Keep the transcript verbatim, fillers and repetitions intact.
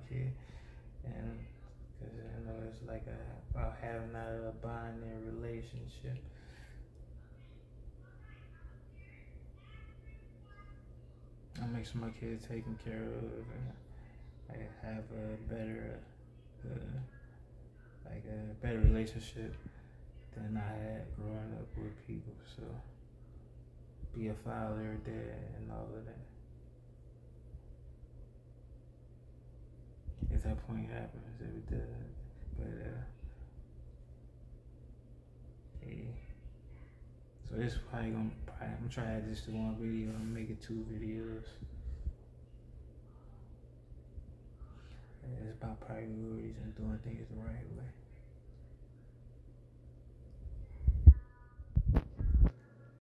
kid, and because you know it's like a, about having a bonding relationship. I make sure my kids taken care of, and I have a better, uh, like a better relationship than I had growing up with people. So be a father, dad, and all of that. If that point happens, if it does, but uh, yeah. So this is probably gonna. Probably, I'm trying to add this to one video and make it two videos. It's about priorities and doing things the right way.